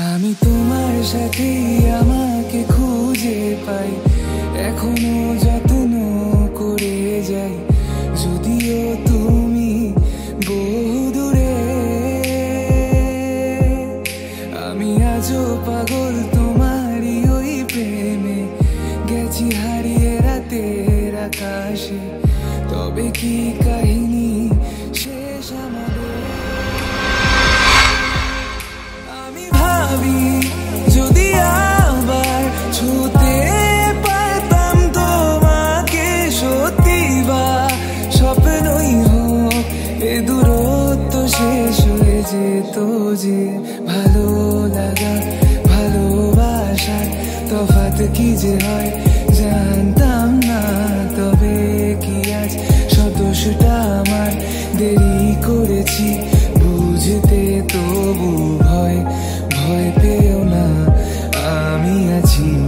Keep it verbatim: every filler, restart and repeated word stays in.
আমি তোমার সাথে আমাকে খুঁজে পাই, এখনো যত্ন করে যাই, যদিও তুমি বহুদূরে। আমি আজও পাগল তোমারই ওই প্রেমে, গেছি হারিয়ে রাতের আকাশে। তবে কি কাহিনী শেষ আমাদের? আমি ভাবি যদি আবার ছুতে পারতাম তোমাকে, সত্যি বা স্বপ্নই হোক এ দূরত্ব শেষ হয়ে যেত যে। ভালো লাগা ভালোবাসার তফাৎ কি যে হয় জানতাম না, তবে কি আজ সব দোষটা আমার? দেরি করেছি বুঝতে, তবু ভয় ভয় পেও না, আমি আছি।